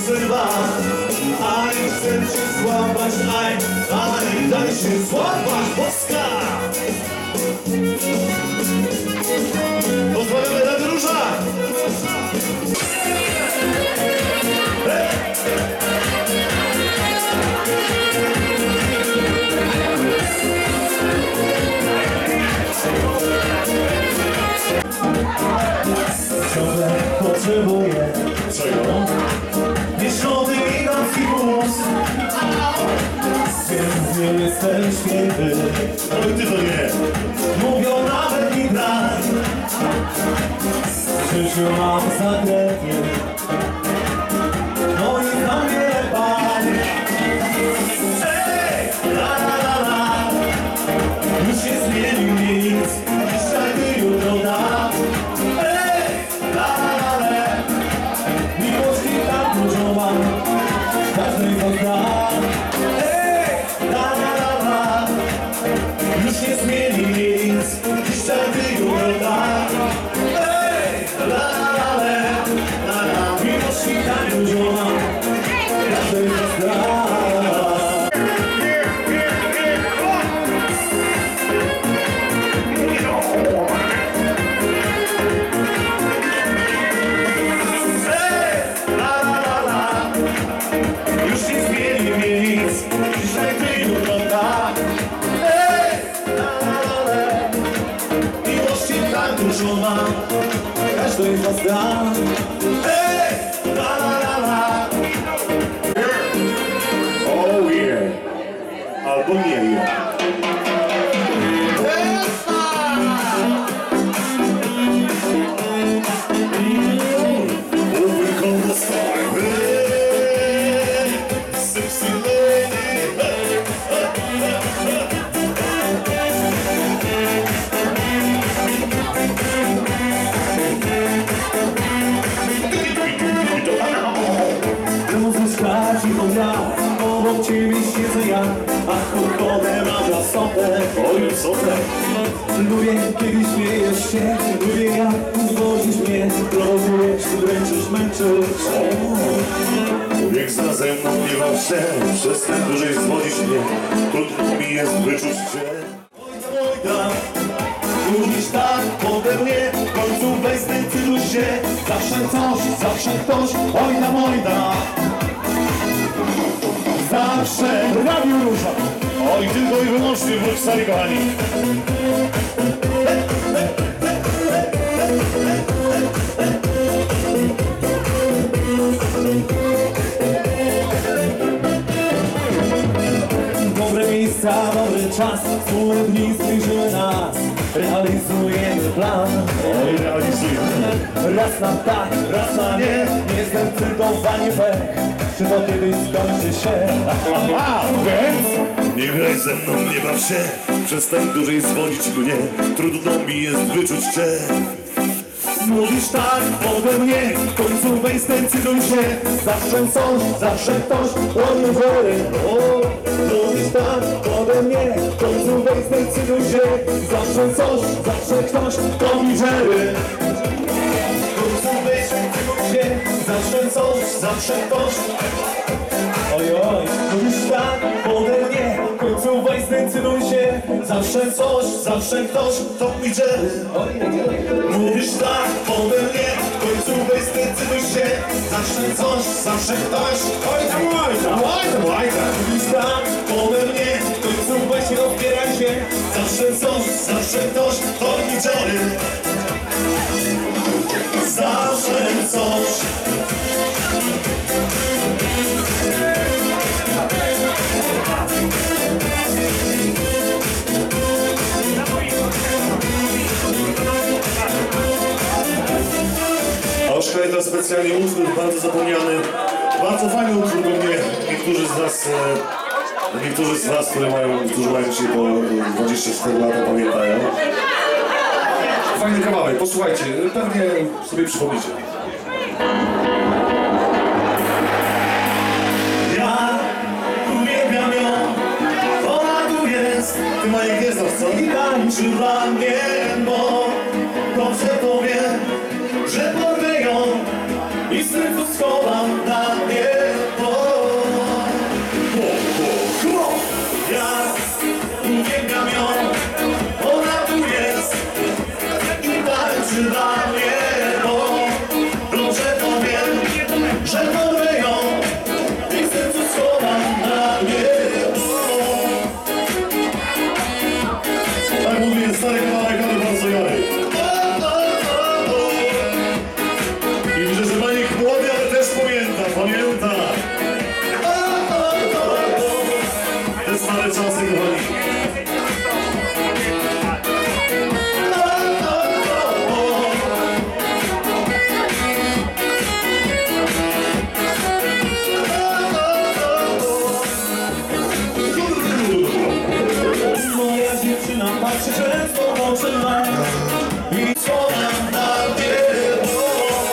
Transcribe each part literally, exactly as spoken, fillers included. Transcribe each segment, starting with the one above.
chcę dwa. Aj, chcę cię złapać, aj, aj, daj się złapać, Polska! Pozwolimy na druża! Ciągle potrzebuję Czego? mieszczony i damski głos. Więc nie jestem śmiechy. Ale ty to nie! Mówią nawet mi brak. W życiu mam zakrętnie. No i na mnie pan. Ej, la la la la. Już nie zmienił nic. Dzisiaj by jutro da. Ej, la la la la. Miłości tak dużo mam. Każdy to zna. Ej, la la la la. Już nie zmieni nic. Dzisiaj by jutro da. Ej, la la la la la. Miłości tak dużo mam. Każdy to zna. Dużo mam, każdy z was da. Ej, la la la la. Oh yeah! Albo nie yeah! Moving on the sky, hey, sexy lady, hey, Obok ciebie siedzę ja, a kochane mam na sobie. oj, co te? Lubię, kiedy śmiejesz się, lubię jak uzwodzisz mnie. Prowokujesz, dręczysz, męczysz. Człowiek zna ze mną, nie baw się, przestań dłużej zwodzić mnie. Trudno mi jest wyczuć cię. Ojda, ojda, mówisz tak pode mnie, w końcu weź zdecyduj się. Zawsze coś, zawsze ktoś, ojda, ojda. Zawsze Radio Róża! Oj, tylko i wyłącznie w sali, kochani. dobre miejsca, dobry czas, wspólne dni zbliżyły nas. Realizujemy plan. Oj, realizujemy. Raz na tak, raz na nie, niezdecydowany pech. Czy to kiedyś skończy się? A, więc? Nie graj ze mną, nie baw się, przestań dłużej zwodzić mnie. Trudno mi jest wyczuć cię. Mówisz tak pode mnie, w końcu weź zdecyduj się. Zawsze coś, zawsze ktoś, łamie wory. Mówisz tak pode mnie, w końcu weź zdecyduj się. Zawsze coś, zawsze ktoś, to mi żery. W końcu weź zdecyduj się. Zawsze coś, zawsze ktoś. Ojoj, mówisz tak pode mnie, w końcu weź zdecyduj się. Zawsze coś, zawsze ktoś, to mi żery. Mówisz tak pode mnie, w końcu weź zdecyduj się. Zawsze coś, zawsze ktoś. Oj tam, oj tam, oj tam, oj tam. Mówisz tak pode mnie, w końcu weź rozbieraj się. Zawsze coś, zawsze ktoś, to mi żery. Zawsze coś. Oszka, to specjalnie utwór, bardzo zapomniany. Bardzo fajny utwór, bo mnie niektórzy z was, e, niektórzy z was, które mają, którzy mają dzisiaj po dwadzieścia cztery lata, pamiętają. Fajny kawałek, posłuchajcie, pewnie sobie przypomnicie. Ja uwielbiam ją, ona tu jest. Ty Majek nie znasz, co? I tańczy dla mnie, bo dobrze to wiem, że porwę ją i z sercu schowam na mnie. pamięta, pamięta. Te stare czasy, kochani. Moja dziewczyna patrzy często w oczy ma i co nam da wielu.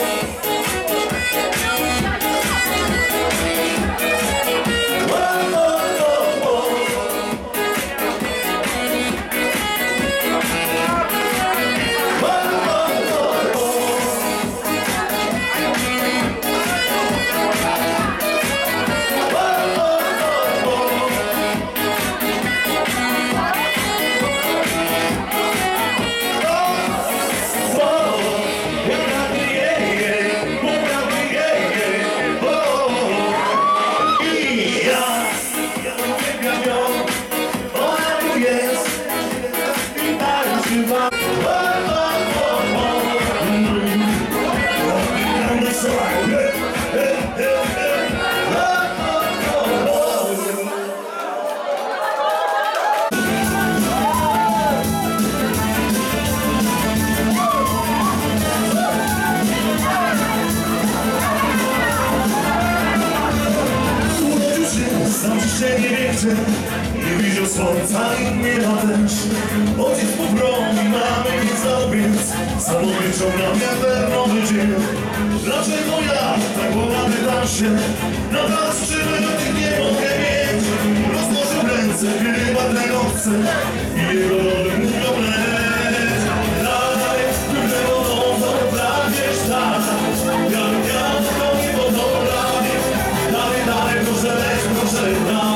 Się nie wiecie, nie widział słońca i mnie też. Ojciec pobroni, mamy nic zabiec. Samobyczą na wiatr nowy dzień. Dlaczego ja tak bogaty dam się? Na was przybytych nie mogę mieć. Rozłożył ręce, chyba tego chcę. I jego rody mówią leć. Dalej, którego nożą pragniesz tak. Jak ja to nie podoba. Dalej, dalej, proszę leć, proszę leć.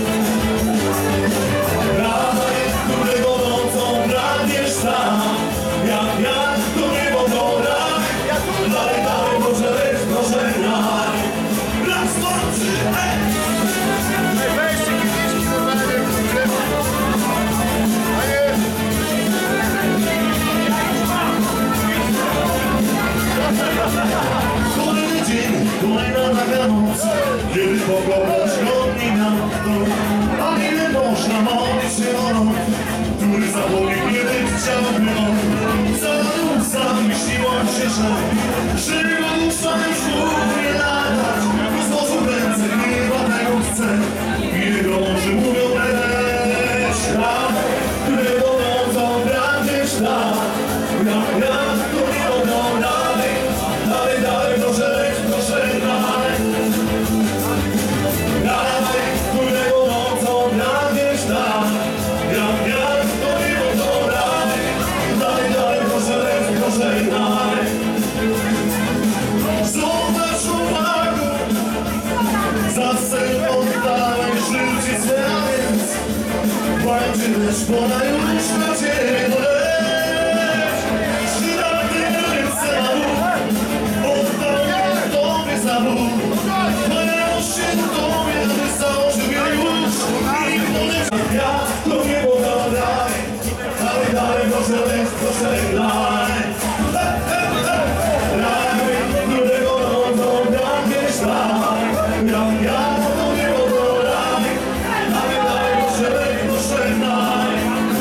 Kiedy pogoda środni miasto, a ile można modlić się o rok, który zapomni kiedy chciałby on. Za sam myśliło się, że żywo dusza już umie latać. Rozłożył ręce, chyba tego chce, i jego oczy mówią leć. Lat, którego nocą pragniesz tak, jak ja, to nie mogą dalej. Dalej, dalej, proszę leć, proszę dalej. Dalej, którego nocą pragniesz tak, jak ja, to nie mogą dalej. Dalej, dalej, proszę leć, proszę dalej. Zobacz uwagę, za sen oddałeś życie swe, a więc walczyłeś, bo na już na ciebie leć. Przydatny ręce na ruch, oddał mnie tobie za ruch. Pojawił się tobie, aby założył mnie już. I poleciał ja, to nie było dalej. Dalej, dalej, proszę leć, proszę dalej. Dalej, którego nocą pragniesz tak, jak ja, to nie było dalej. Dalej, dalej, proszę leć, proszę dalej.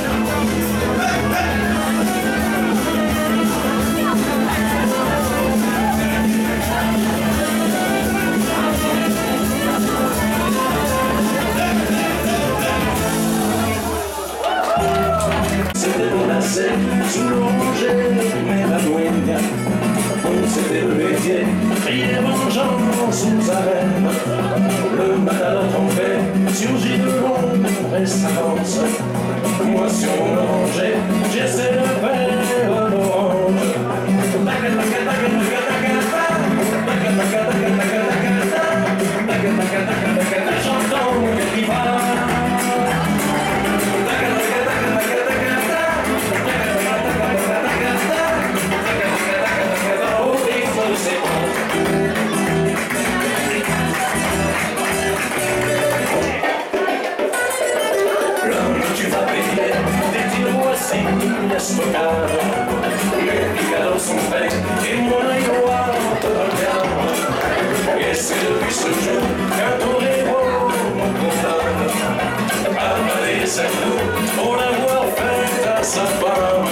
C'était pour la scène, sous l'onger, mais la dueña, on s'était levé, criait vengeance aux arènes. Le matador trompé surgit de l'ombre et s'avance. Moi sur mon oranger, j'essaie de faire l'orange. J'entends qui va. depuis ce jour qu'un tour les mots mon condamne à avaler sa clou pour l'avoir faite à sa femme.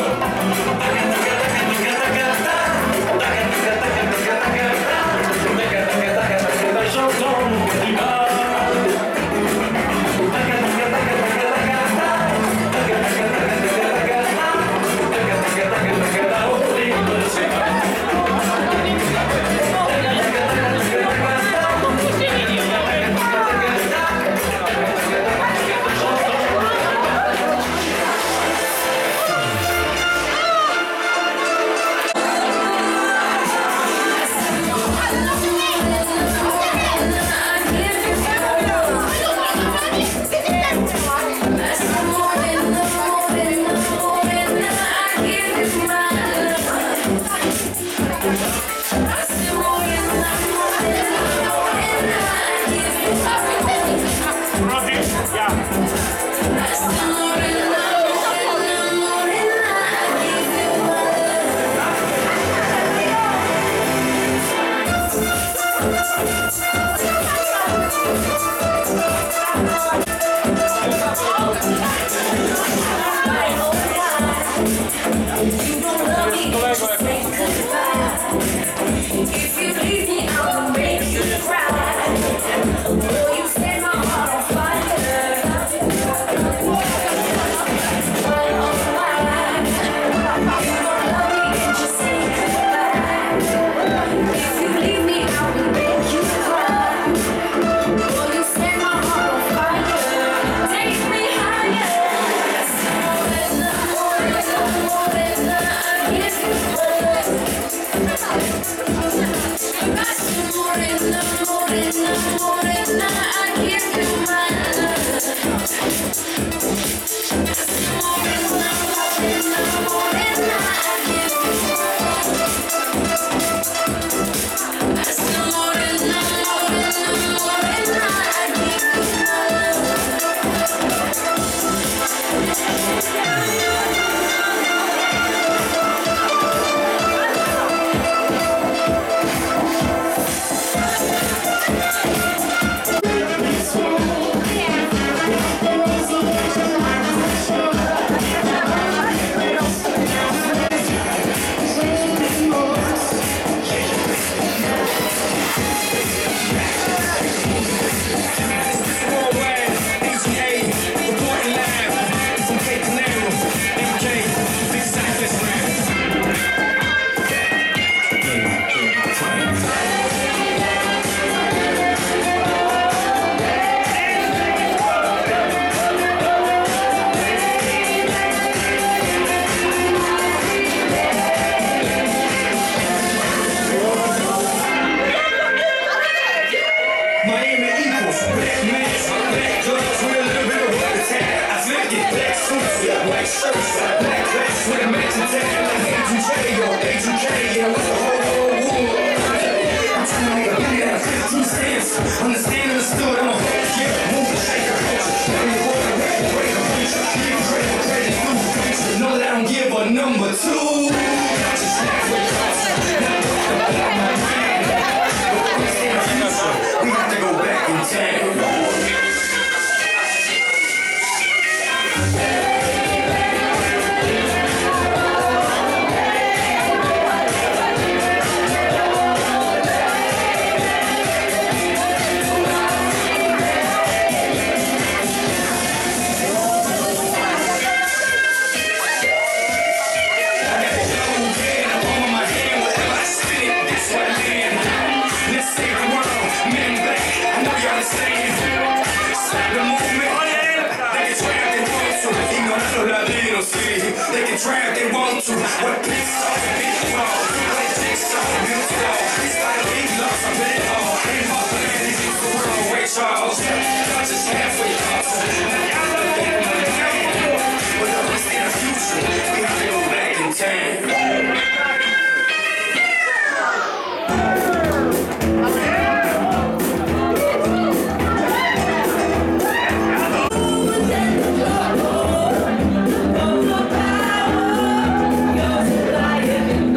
J'entends du mal. Number two, we have to go back in time. They can try if they want to. What big song, big song, like big song, big song. It's like a big loss, I bet it all. Ain't hard for man, it's just the world. Ray Charles, not just halfway lost. Y'all look at my game, but the rest in the future, we have to go back in time. Yours is lying.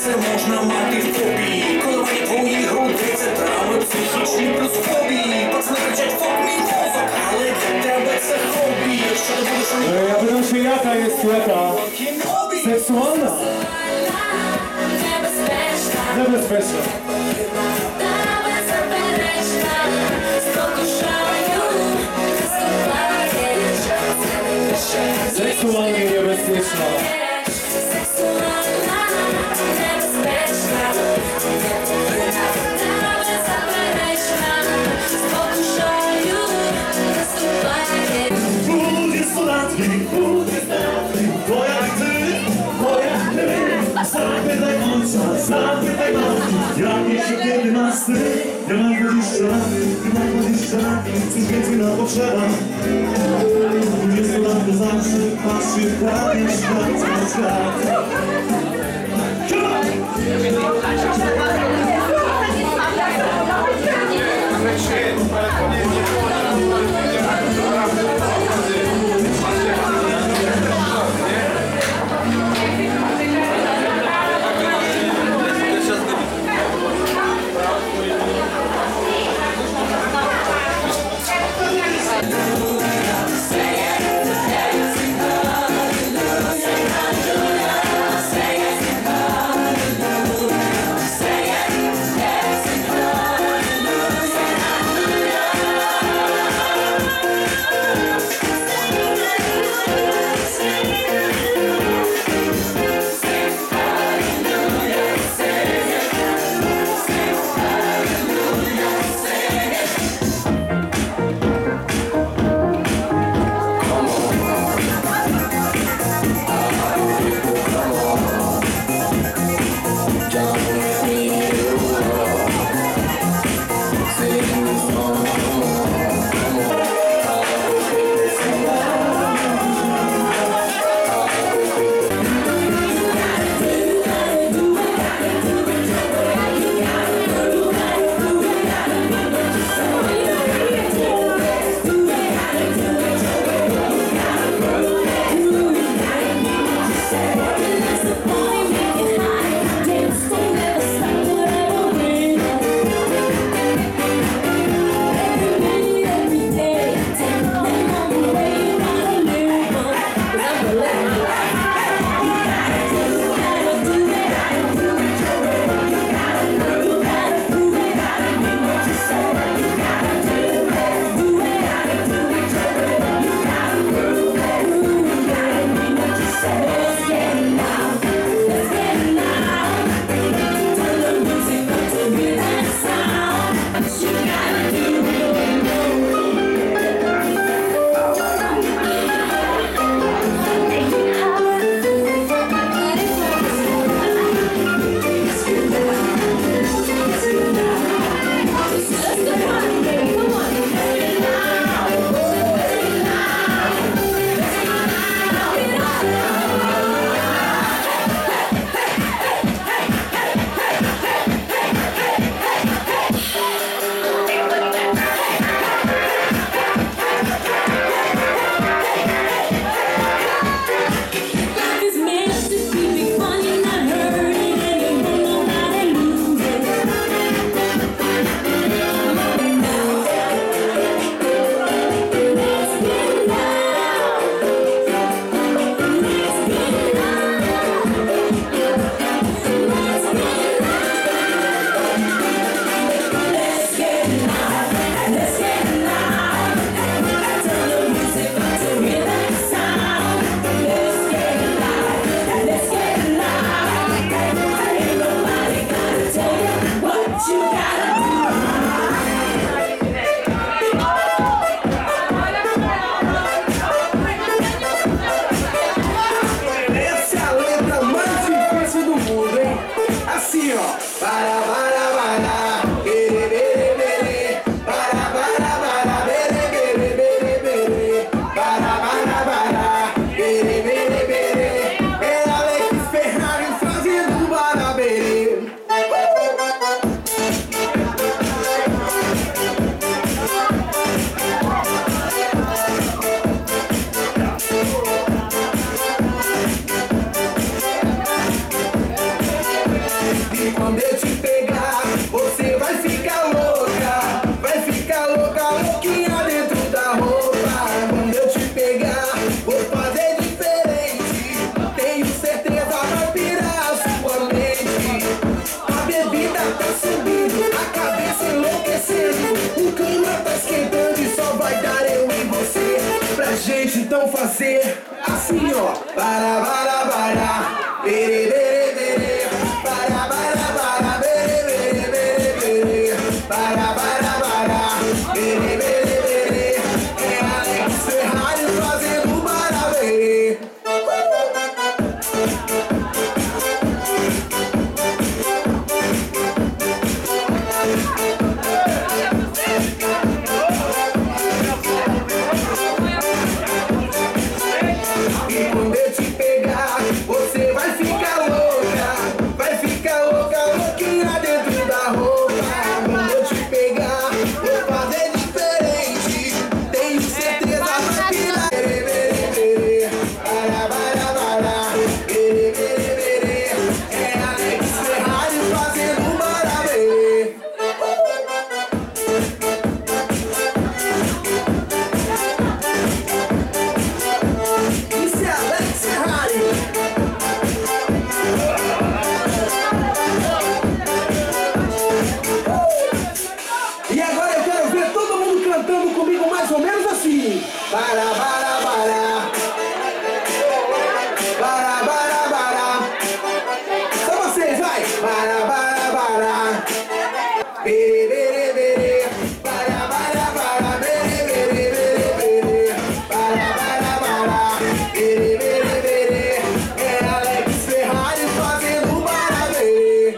Це можна мати фобії, коливання твоїх грудей, це травми психічні плюс фобії. Пацани кричать «фок мій мозок», але для тебе це хобі. Якщо не будеш E, Ja pytam się, jaka jest jaka? хобі. Seksualna? Niebezpieczna. Seksualnie niebezpieczna. Dwudziestolatki, dwudziestolatki, bo jak ty, bo jak ty, zapytaj ojca, zapytaj matki, jak jest jedenasty, ja mam dwadzieścia lat, ja mam dwadzieścia lat, cóż więcej nam potrzeba. Dwudziestolatko zawsze patrzy w prawie świat, cały świat. gente então fazer assim, ó. Para, para, para, bere, bere, bere. Para, para, para, bere, bere, bere, bere. Para, para, para, bere, bere, bere. É Alex Ferrari fazendo barabê. E quando eu te pegar, você vai ficar louca. Vai ficar louca, louquinha dentro da roupa. Quando eu te pegar, vou fazer diferente. Tenho certeza que vai bere, bere, bere. Para, para, para, bere, bere, bere. É Alex Ferrari fazendo barabê. Isso é Alex Ferrari. E agora eu quero ver todo mundo cantando comigo mais ou menos assim. Para, para, para. Para, para, para. Só vocês, vai. Para, para, para. Bere, bere, bere. Para, para, para. Bere, bere, bere, bere. Para, para, para. Bere, bere, bere. É Alex Ferrari fazendo barabê.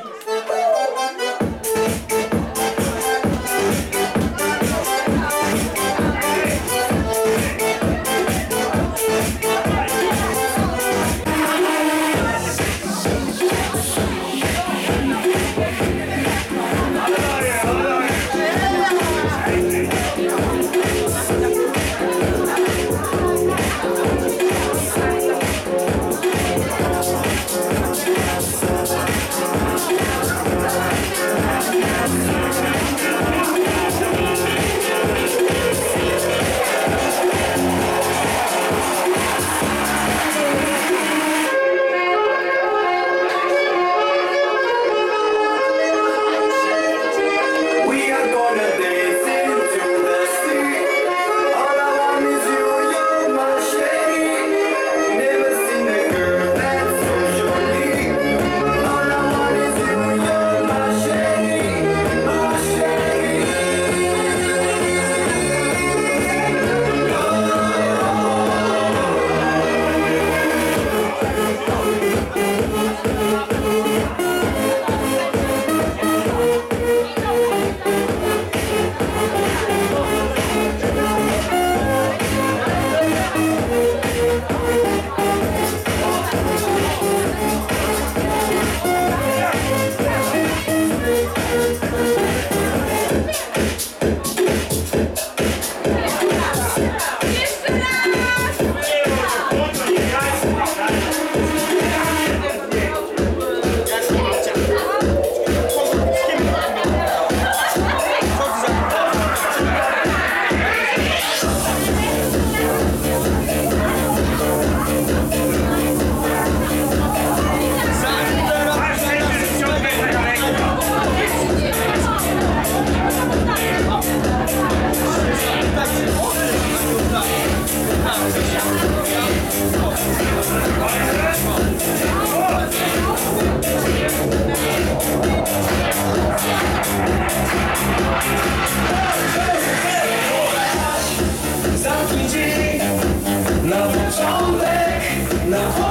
We are gonna dance into the sea. All I want is you, you're my shady. Never seen a girl that's so jolly. All I want is you, you're my shady, my shady. Na początek, na